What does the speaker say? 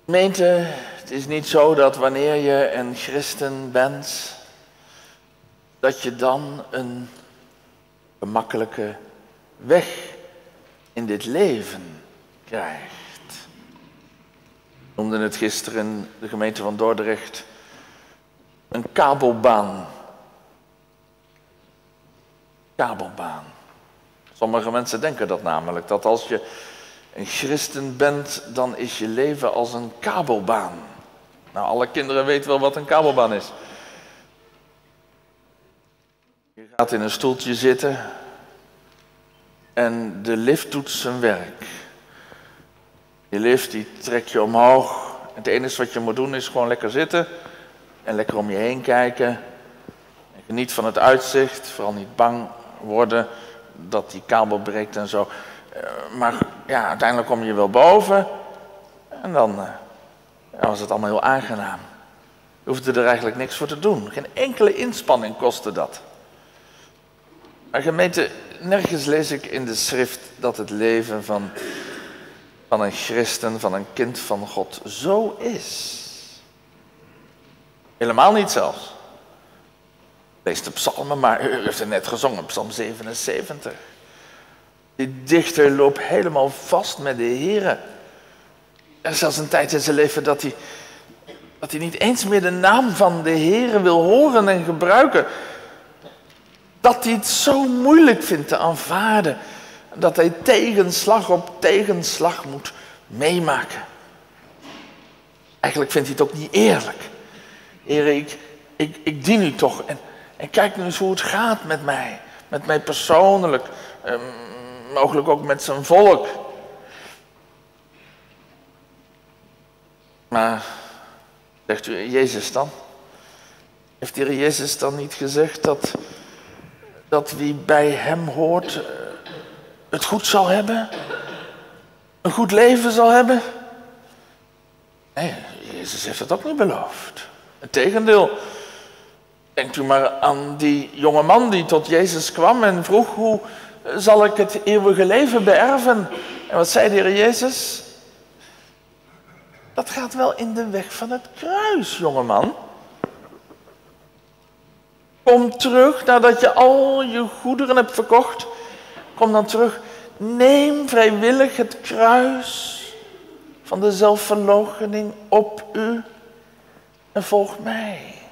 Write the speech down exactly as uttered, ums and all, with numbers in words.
Gemeente, het is niet zo dat wanneer je een christen bent, dat je dan een gemakkelijke weg in dit leven krijgt. We noemden het gisteren in de gemeente van Dordrecht een kabelbaan. Kabelbaan. Sommige mensen denken dat namelijk, dat als je een christen bent, dan is je leven als een kabelbaan. Nou, alle kinderen weten wel wat een kabelbaan is. Je gaat in een stoeltje zitten en de lift doet zijn werk. Die lift die trek je omhoog. Het enige wat je moet doen is gewoon lekker zitten en lekker om je heen kijken. En geniet van het uitzicht, vooral niet bang worden dat die kabel breekt en zo. Maar ja, uiteindelijk kom je wel boven en dan ja, was het allemaal heel aangenaam. Je hoefde er eigenlijk niks voor te doen. Geen enkele inspanning kostte dat. Maar gemeente, nergens lees ik in de schrift dat het leven van, van een christen, van een kind van God zo is. Helemaal niet zelfs. Lees de psalmen, maar u heeft het net gezongen, psalm zevenenzeventig. Die dichter loopt helemaal vast met de Heere. Er is zelfs een tijd in zijn leven dat hij, dat hij niet eens meer de naam van de Heere wil horen en gebruiken. Dat hij het zo moeilijk vindt te aanvaarden. Dat hij tegenslag op tegenslag moet meemaken. Eigenlijk vindt hij het ook niet eerlijk. Heere, ik, ik, ik dien u toch. En, en kijk nu eens hoe het gaat met mij. Met mij persoonlijk. Um, mogelijk ook met zijn volk. Maar, zegt u, Jezus dan? Heeft de Heer Jezus dan niet gezegd dat, dat wie bij hem hoort het goed zal hebben? Een goed leven zal hebben? Nee, Jezus heeft dat ook niet beloofd. Integendeel. Denkt u maar aan die jonge man die tot Jezus kwam en vroeg: hoe zal ik het eeuwige leven beërven? En wat zei de Heer Jezus? Dat gaat wel in de weg van het kruis, jongeman. Kom terug nadat je al je goederen hebt verkocht. Kom dan terug. Neem vrijwillig het kruis van de zelfverloochening op u en volg mij.